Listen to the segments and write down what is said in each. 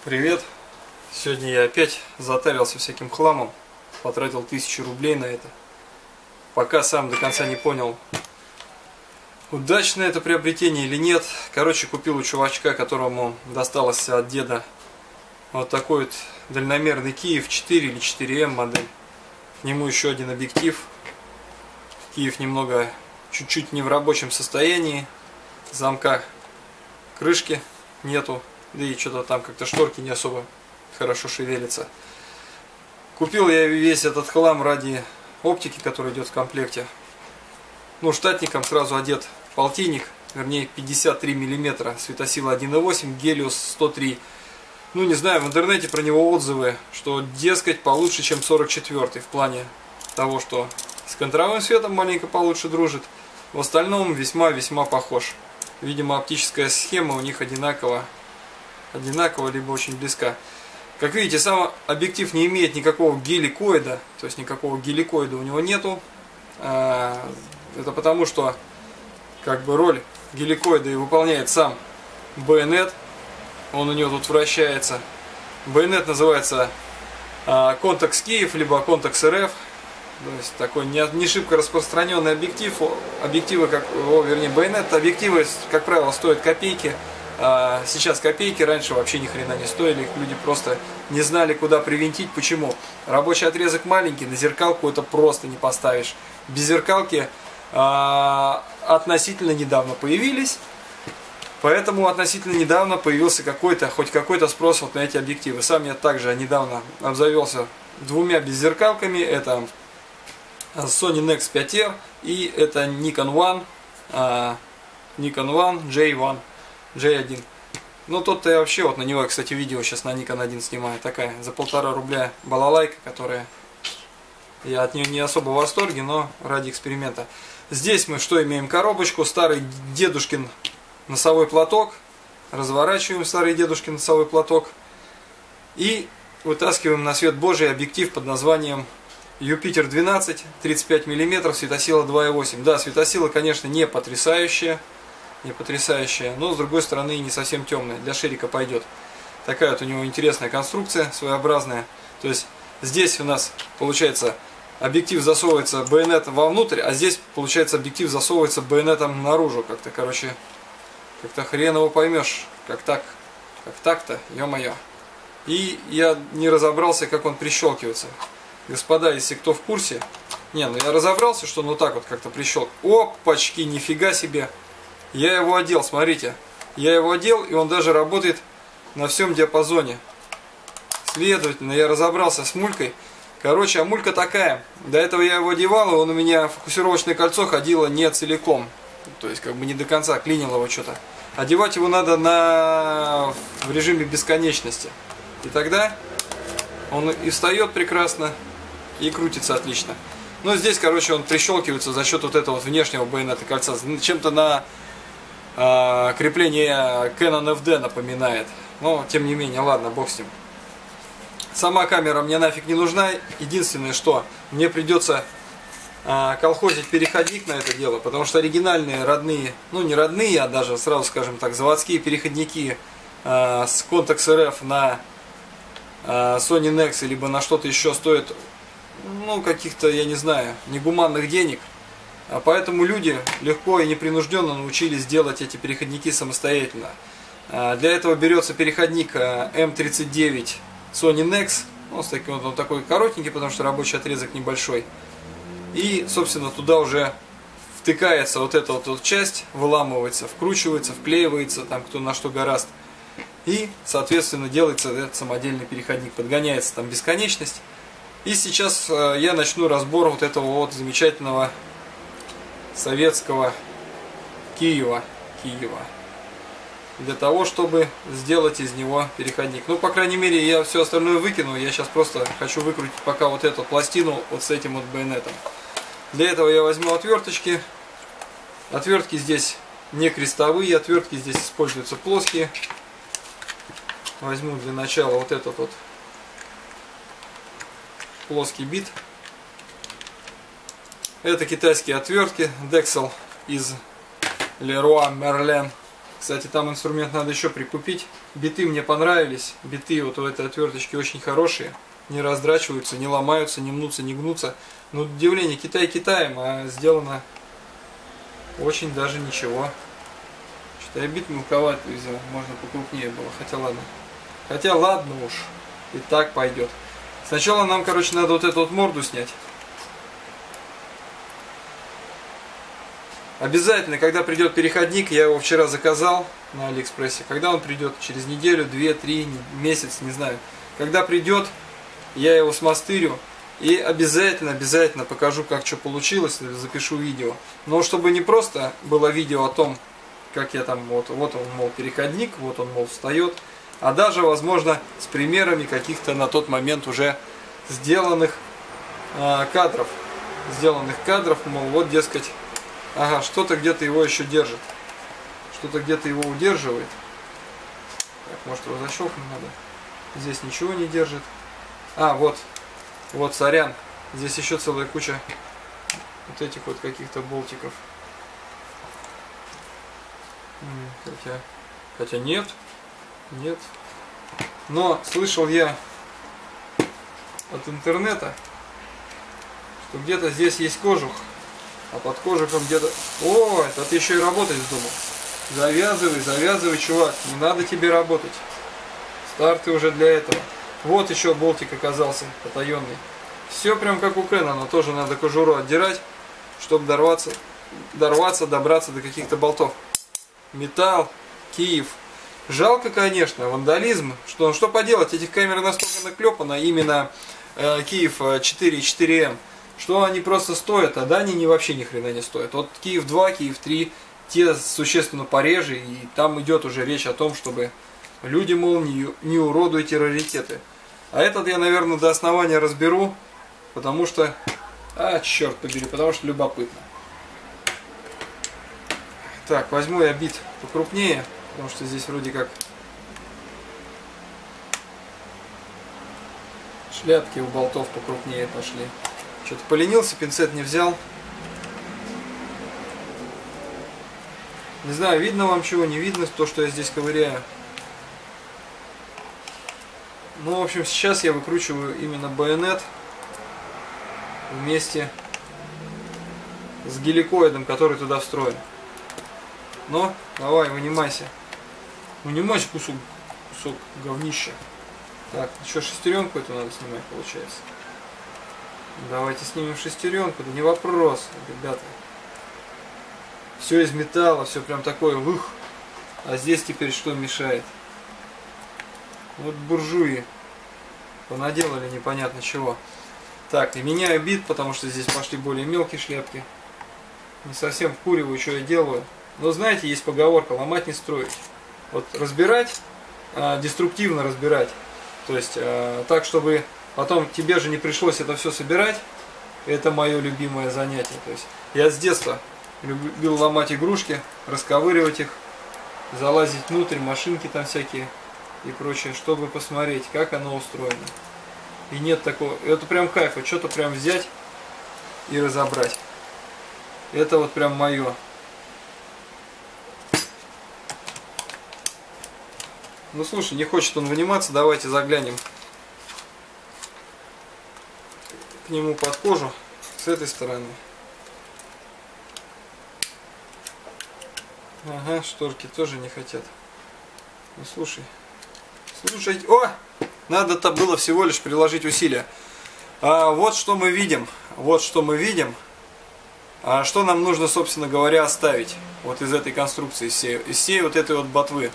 Привет! Сегодня я опять затарился всяким хламом, потратил 1000 рублей на это. Пока сам до конца не понял, удачное это приобретение или нет. Короче, купил у чувачка, которому досталось от деда, вот такой вот дальномерный Киев 4 или 4М модель. К нему еще один объектив. Киев немного, чуть-чуть не в рабочем состоянии. Замка крышки нету. Да и что-то там как-то шторки не особо хорошо шевелятся. Купил я весь этот хлам ради оптики, которая идет в комплекте. Ну, штатником сразу одет полтинник, вернее 53 мм, светосила 1.8, Гелиос 103. Ну, не знаю, в интернете про него отзывы, что, дескать, получше, чем 44-й в плане того, что с контровым светом маленько получше дружит. В остальном весьма-весьма похож. Видимо, оптическая схема у них одинакова, либо очень близка. Как видите, сам объектив не имеет никакого геликоида, то есть никакого геликоида у него нету. Это потому, что как бы роль геликоида и выполняет сам байонет. Он у него тут вращается. Байонет называется Contax Киев, либо Contax РФ. То есть такой не шибко распространенный объектив. Объективы, вернее байонет, объективы, как правило, стоят копейки. Сейчас копейки, раньше вообще ни хрена не стоили, их люди просто не знали, куда привинтить. Почему? Рабочий отрезок маленький, на зеркалку это просто не поставишь. Без зеркалки относительно недавно появились, поэтому относительно недавно появился хоть какой-то спрос вот на эти объективы. Сам я также недавно обзавелся двумя беззеркалками, это Sony Nex 5R и это Nikon One J1. Ну тот-то я вообще, вот на него, кстати, видео сейчас на Nikon 1 снимаю. Такая за 1,5 рубля балалайка, которая... Я от нее не особо в восторге, но ради эксперимента. Здесь мы что имеем? Коробочку, старый дедушкин носовой платок. Разворачиваем старый дедушкин носовой платок. И вытаскиваем на свет Божий объектив под названием Юпитер 12, 35 мм, светосила 2.8. Да, светосила, конечно, не потрясающая, но с другой стороны не совсем темная, для ширика пойдет. Такая вот у него интересная конструкция, своеобразная. То есть здесь у нас получается объектив засовывается байонетом вовнутрь, а здесь получается объектив засовывается байонетом наружу. Как-то, короче, как-то хрен его поймешь, как так-то, ё-моё. И я не разобрался, как он прищелкивается. Господа, если кто в курсе, я разобрался, что вот так вот как-то прищелкивается. Опачки, нифига себе. Я его одел, смотрите. Я его одел, и он даже работает на всем диапазоне. Следовательно, я разобрался с мулькой. Короче, а мулька такая. До этого я его одевал, и он у меня фокусировочное кольцо ходило не целиком. То есть, как бы не до конца, клинило его что-то. Одевать его надо в режиме бесконечности. И тогда он и встает прекрасно, и крутится отлично. Но здесь, короче, он прищелкивается за счет вот этого вот внешнего байонета кольца. Чем-то на крепление Canon FD напоминает. Но, тем не менее, ладно, бог с ним. Сама камера мне нафиг не нужна. Единственное, что мне придется колхозить переходник на это дело, потому что оригинальные, родные, ну не родные, а даже, сразу скажем так, заводские переходники с Contax RF на Sony Nex, либо на что-то еще стоят, ну, каких-то, я не знаю, негуманных денег. Поэтому люди легко и непринужденно научились делать эти переходники самостоятельно. Для этого берется переходник M39 Sony Nex. Он такой коротенький, потому что рабочий отрезок небольшой. И, собственно, туда уже втыкается вот эта вот часть, выламывается, вкручивается, вклеивается, там кто на что горазд. И, соответственно, делается этот самодельный переходник. Подгоняется там бесконечность. И сейчас я начну разбор вот этого вот замечательного советского Киева. Для того, чтобы сделать из него переходник. Ну, по крайней мере, я все остальное выкину. Я сейчас просто хочу выкрутить пока вот эту пластину вот с этим вот байонетом. Для этого я возьму отверточки. Отвертки здесь не крестовые, отвертки здесь используются плоские. Возьму для начала вот этот вот плоский бит. Это китайские отвертки Dexel из Leroy Merlin. Кстати, там инструмент надо еще прикупить. Биты мне понравились. Биты вот у этой отверточки очень хорошие. Не раздрачиваются, не ломаются, не мнутся, не гнутся. Но удивление, Китай Китаем, а сделано очень даже ничего. Что-то я бит мелковатый взял, можно покрупнее было. Хотя ладно уж, и так пойдет. Сначала нам, короче, надо вот эту вот морду снять. Обязательно, когда придет переходник, я его вчера заказал на Алиэкспрессе. Когда он придет? Через неделю, 2-3, месяц, не знаю. Когда придет, я его смастырю. И обязательно покажу, как что получилось, запишу видео. Но чтобы не просто было видео о том, как я там, вот он, мол, переходник, вот он, мол, встает. А даже, возможно, с примерами каких-то на тот момент уже сделанных кадров. Мол, вот, дескать, ага, что-то где-то его еще держит. Что-то где-то его удерживает. Так, может, его защелкнуть надо. Здесь ничего не держит. А, вот, сорян. Здесь еще целая куча вот этих вот каких-то болтиков. Хотя нет. Но слышал я от интернета, что где-то здесь есть кожух, а под кожухом где-то... О, это ты еще и работать вздумал. Завязывай, чувак, не надо тебе работать. Старты уже для этого. Вот еще болтик оказался потаенный. Все прям как у Кэнона, тоже надо кожуру отдирать, чтобы добраться до каких-то болтов. Металл, Киев. Жалко, конечно, вандализм. Что поделать, этих камер настолько наклепано, именно Киев 4.4М, что они просто стоят, а они вообще ни хрена не стоят. Вот Киев 2, Киев 3, те существенно пореже, и там идет уже речь о том, чтобы люди, мол, не уродуйте раритеты. А этот я, наверное, до основания разберу, потому что... черт побери, потому что любопытно. Так, возьму я бит покрупнее, потому что здесь вроде как шляпки у болтов покрупнее пошли. Что-то поленился, пинцет не взял. Не знаю, видно вам чего, не видно то, что я здесь ковыряю. Ну, в общем, сейчас я выкручиваю именно байонет вместе с геликоидом, который туда встроен. Ну, давай, вынимайся. Вынимайся, кусок говнища. Так, еще шестеренку эту надо снимать, получается. Давайте снимем шестеренку, да не вопрос, ребята. Все из металла, все прям такое, ух. А здесь теперь что мешает? Вот буржуи понаделали непонятно чего. Так, и меняю бит, потому что здесь пошли более мелкие шляпки. Не совсем вкуриваю, что я делаю. Но знаете, есть поговорка: ломать не строить. Вот разбирать, деструктивно разбирать. То есть так, чтобы потом тебе же не пришлось это все собирать. Это мое любимое занятие. То есть я с детства любил ломать игрушки, расковыривать их, залазить внутрь, машинки там всякие и прочее, чтобы посмотреть, как оно устроено. И нет такого, это прям кайф, что-то прям взять и разобрать. Это вот прям мое. Ну слушай, не хочет он выниматься, давайте заглянем к нему под кожу с этой стороны. Ага, шторки тоже не хотят. Ну слушай, о! Надо-то было всего лишь приложить усилия. Вот что мы видим. Что нам нужно, собственно говоря, оставить вот из этой конструкции, из всей вот этой вот ботвы.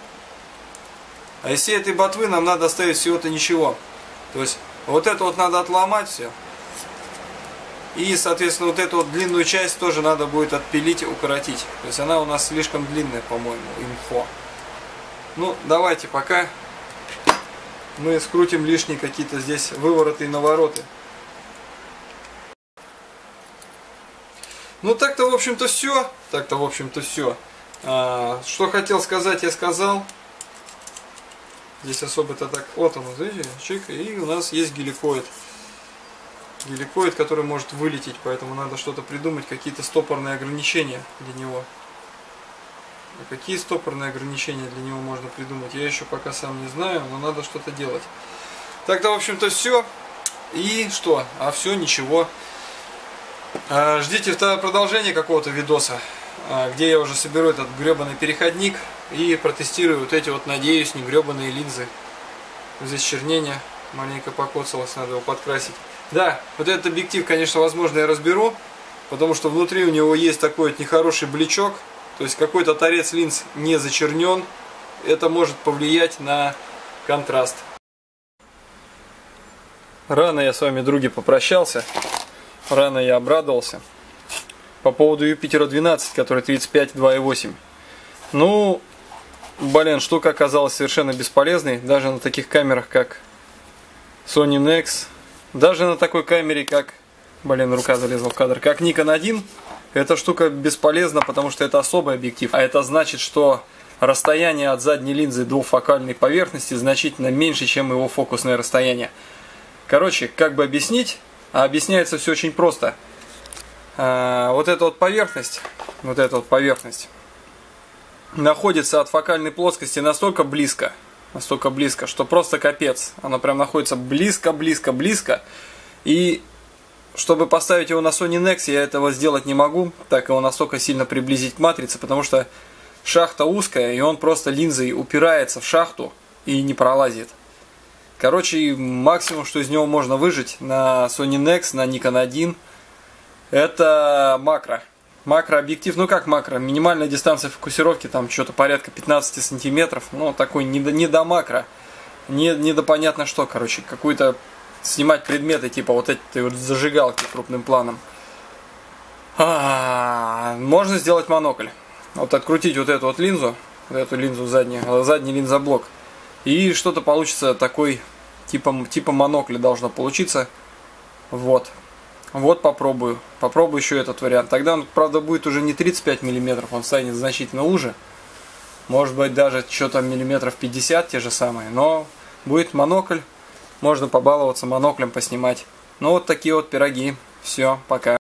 А из всей этой ботвы нам надо оставить всего-то ничего. То есть вот это вот надо отломать все. И, соответственно, вот эту вот длинную часть тоже надо будет отпилить и укоротить. То есть она у нас слишком длинная, по-моему, инфо. Ну, давайте пока мы скрутим лишние какие-то здесь вывороты и навороты. Ну, так-то, в общем-то, все. Что хотел сказать, я сказал. Здесь особо-то так... Вот он, видите, чик, и у нас есть геликоид. Геликоид, который может вылететь, поэтому надо что-то придумать, какие-то стопорные ограничения для него. А какие стопорные ограничения для него можно придумать, я еще пока сам не знаю, но надо что-то делать. Так-то, в общем-то, все. И что? А все, ничего. Ждите продолжения какого-то видоса, где я уже соберу этот гребаный переходник и протестирую вот эти вот, надеюсь, не гребаные линзы. Здесь чернение маленько покоцалось, надо его подкрасить. Да, вот этот объектив, конечно, возможно, я разберу, потому что внутри у него есть такой вот нехороший блечок, то есть какой-то торец линз не зачернен. Это может повлиять на контраст. Рано я с вами, други, попрощался. Рано я обрадовался. По поводу Юпитера 12, который 35 2.8. Ну, блин, штука оказалась совершенно бесполезной. Даже на таких камерах, как Sony Nex. Даже на такой камере, как... Блин, рука залезла в кадр. Как Nikon 1. Эта штука бесполезна, потому что это особый объектив. А это значит, что расстояние от задней линзы до фокальной поверхности значительно меньше, чем его фокусное расстояние. Короче, как бы объяснить? А объясняется все очень просто. Вот эта вот поверхность находится от фокальной плоскости настолько близко, что просто капец. Она прям находится близко. И чтобы поставить его на Sony Nex, я этого сделать не могу, так его настолько сильно приблизить к матрице, потому что шахта узкая, и он просто линзой упирается в шахту и не пролазит. Короче, максимум, что из него можно выжать на Sony Nex, на Nikon 1, это макро. Макрообъектив, ну как макро, минимальная дистанция фокусировки, там что-то порядка 15 сантиметров, ну такой не до макро, не до понятно что, короче, какой-то снимать предметы, типа вот этой вот зажигалки крупным планом. Можно сделать монокль. Вот открутить вот эту вот линзу, задний линзоблок. И что-то получится такой, типа монокля должно получиться. Вот попробую. Попробую еще этот вариант. Тогда он, правда, будет уже не 35 мм, он станет значительно уже. Может быть, даже что-то миллиметров 50 те же самые. Но будет монокль. Можно побаловаться моноклем, поснимать. Ну, вот такие вот пироги. Все, пока.